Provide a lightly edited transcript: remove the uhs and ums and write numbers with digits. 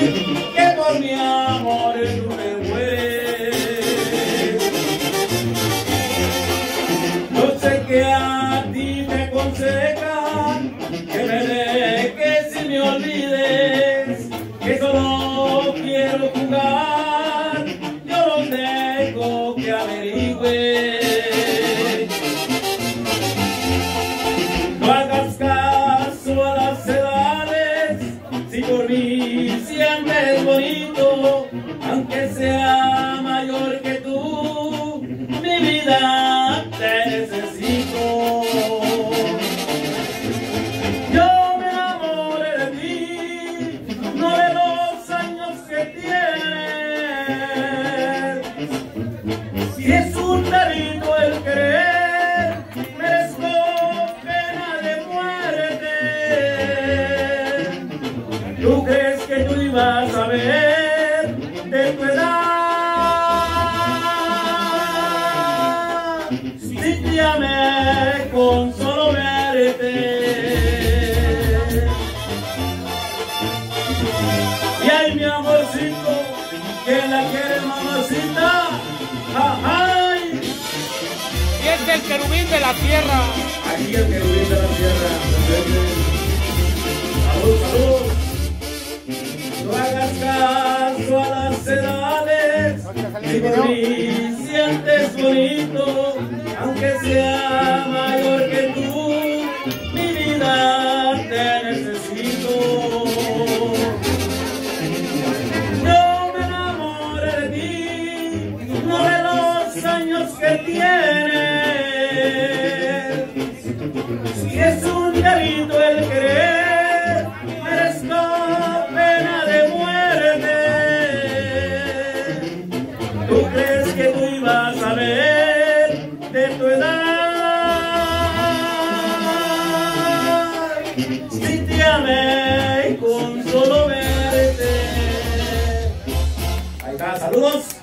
que por mi amor tú me mueres. Yo sé que a ti te aconsejan que me dejes y me olvides, que solo quiero jugar, yo lo dejo que averigüe. No hagas caso a las edades, si por mí siempre es bonito, aunque sea mayor que tú, mi vida te necesito. Yo me enamoré de ti, no de los años que tienes. Si es un delito el querer, merezco pena de muerte. ¿Tú crees que tú ibas a ver de tu edad? Si te amé con solo verte. Y ay, mi amorcito, que la quiere, mamacita. ¡Ay! Y es el querubín de la tierra. Aquí el querubín de la tierra. ¡Salud, salud! No hagas caso a las edades, si por mí sientes bonito, aunque sea mayor que tú, mi vida te necesito. Yo me enamoré de ti, no de los años que tienes. Si es un delito el querer, merezco pena de muerte. ¿Tú crees que tú ibas a ver de tu edad? Si te amé con solo verte. Ahí está, saludos.